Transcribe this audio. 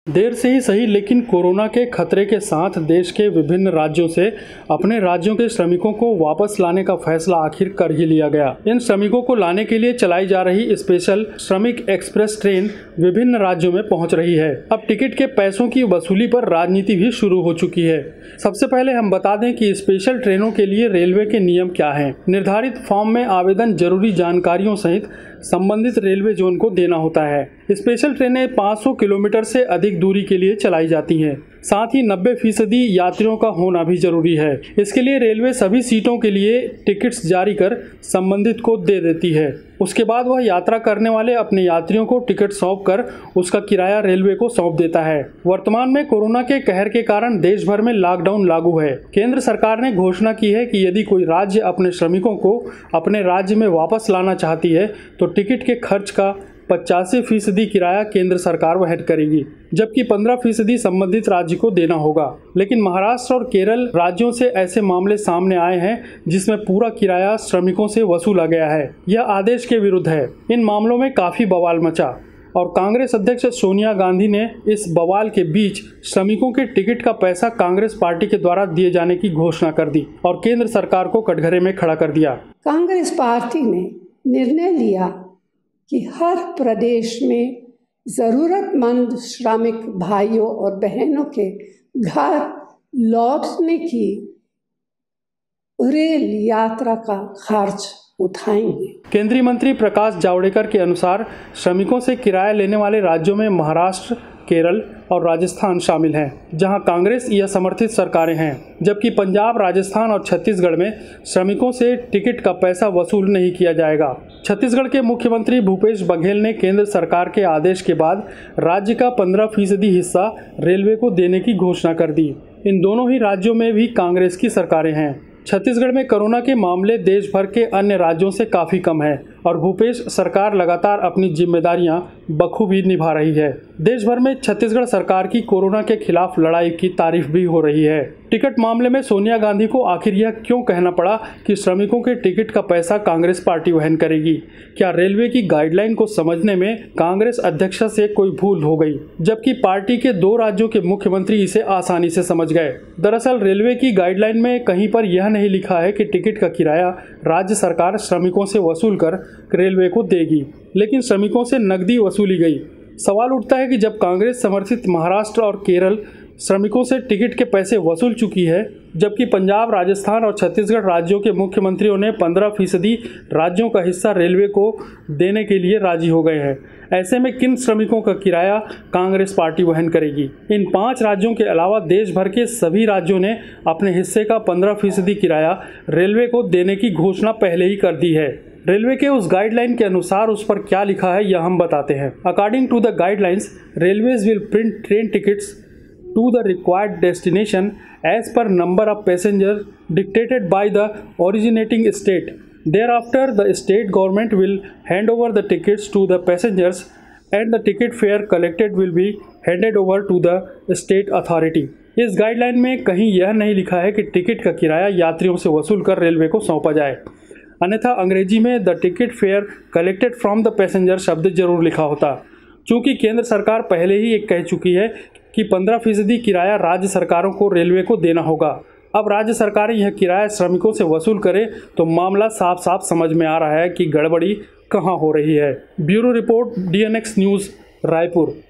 देर से ही सही लेकिन कोरोना के खतरे के साथ देश के विभिन्न राज्यों से अपने राज्यों के श्रमिकों को वापस लाने का फैसला आखिर कर ही लिया गया। इन श्रमिकों को लाने के लिए चलाई जा रही स्पेशल श्रमिक एक्सप्रेस ट्रेन विभिन्न राज्यों में पहुंच रही है। अब टिकट के पैसों की वसूली पर राजनीति भी शुरू हो चुकी है। सबसे पहले हम बता दें कि स्पेशल ट्रेनों के लिए रेलवे के नियम क्या हैं। निर्धारित फॉर्म में आवेदन, जरूरी जानकारियों सहित संबंधित रेलवे जोन को देना होता है। स्पेशल ट्रेनें 500 किलोमीटर से अधिक दूरी के लिए चलाई जाती हैं। साथ ही 90% यात्रियों का होना भी जरूरी है। इसके लिए रेलवे सभी सीटों के लिए टिकट्स जारी कर संबंधित को दे देती है। उसके बाद वह यात्रा करने वाले अपने यात्रियों को टिकट सौंप कर उसका किराया रेलवे को सौंप देता है। वर्तमान में कोरोना के कहर के कारण देश भर में लॉकडाउन लागू है। केंद्र सरकार ने घोषणा की है कि यदि कोई राज्य अपने श्रमिकों को अपने राज्य में वापस लाना चाहती है तो टिकट के खर्च का 85% किराया केंद्र सरकार वहन करेगी, जबकि 15% संबंधित राज्य को देना होगा। लेकिन महाराष्ट्र और केरल राज्यों से ऐसे मामले सामने आए हैं जिसमें पूरा किराया श्रमिकों से वसूला गया है। यह आदेश के विरुद्ध है। इन मामलों में काफी बवाल मचा और कांग्रेस अध्यक्ष सोनिया गांधी ने इस बवाल के बीच श्रमिकों के टिकट का पैसा कांग्रेस पार्टी के द्वारा दिए जाने की घोषणा कर दी और केंद्र सरकार को कटघरे में खड़ा कर दिया। कांग्रेस पार्टी ने निर्णय लिया कि हर प्रदेश में ज़रूरतमंद श्रमिक भाइयों और बहनों के घर लौटने की रेल यात्रा का खर्च उठाएंगे। केंद्रीय मंत्री प्रकाश जावड़ेकर के अनुसार श्रमिकों से किराया लेने वाले राज्यों में महाराष्ट्र, केरल और राजस्थान शामिल हैं, जहां कांग्रेस या समर्थित सरकारें हैं, जबकि पंजाब, राजस्थान और छत्तीसगढ़ में श्रमिकों से टिकट का पैसा वसूल नहीं किया जाएगा। छत्तीसगढ़ के मुख्यमंत्री भूपेश बघेल ने केंद्र सरकार के आदेश के बाद राज्य का 15% हिस्सा रेलवे को देने की घोषणा कर दी। इन दोनों ही राज्यों में भी कांग्रेस की सरकारें हैं। छत्तीसगढ़ में कोरोना के मामले देश भर के अन्य राज्यों से काफ़ी कम है और भूपेश सरकार लगातार अपनी जिम्मेदारियां बखूबी निभा रही है। देश भर में छत्तीसगढ़ सरकार की कोरोना के खिलाफ लड़ाई की तारीफ भी हो रही है। टिकट मामले में सोनिया गांधी को आखिर यह क्यों कहना पड़ा कि श्रमिकों के टिकट का पैसा कांग्रेस पार्टी वहन करेगी? क्या रेलवे की गाइडलाइन को समझने में कांग्रेस अध्यक्ष से कोई भूल हो गई, जबकि पार्टी के 2 राज्यों के मुख्यमंत्री इसे आसानी से समझ गए? दरअसल रेलवे की गाइडलाइन में कहीं पर यह नहीं लिखा है कि टिकट का किराया राज्य सरकार श्रमिकों से वसूल कर रेलवे को देगी, लेकिन श्रमिकों से नकदी वसूली गई। सवाल उठता है कि जब कांग्रेस समर्थित महाराष्ट्र और केरल श्रमिकों से टिकट के पैसे वसूल चुकी है, जबकि पंजाब, राजस्थान और छत्तीसगढ़ राज्यों के मुख्यमंत्रियों ने 15% राज्यों का हिस्सा रेलवे को देने के लिए राजी हो गए हैं, ऐसे में किन श्रमिकों का किराया कांग्रेस पार्टी वहन करेगी? इन 5 राज्यों के अलावा देश भर के सभी राज्यों ने अपने हिस्से का 15% किराया रेलवे को देने की घोषणा पहले ही कर दी है। रेलवे के उस गाइडलाइन के अनुसार उस पर क्या लिखा है यह हम बताते हैं। According to the guidelines, railways will print train tickets to the required destination as per number of passengers dictated by the originating state. Thereafter, the state government will hand over the tickets to the passengers and the ticket fare collected will be handed over to the state authority. इस guideline में कहीं यह नहीं लिखा है कि ticket का किराया यात्रियों से वसूल कर रेलवे को सौंपा जाए, अन्यथा अंग्रेजी में the ticket fare collected from the passenger शब्द जरूर लिखा होता। चूँकि केंद्र सरकार पहले ही एक कह चुकी है कि 15% किराया राज्य सरकारों को रेलवे को देना होगा। अब राज्य सरकारें यह किराया श्रमिकों से वसूल करें तो मामला साफ साफ समझ में आ रहा है कि गड़बड़ी कहां हो रही है। Bureau report, DNX news, Raipur.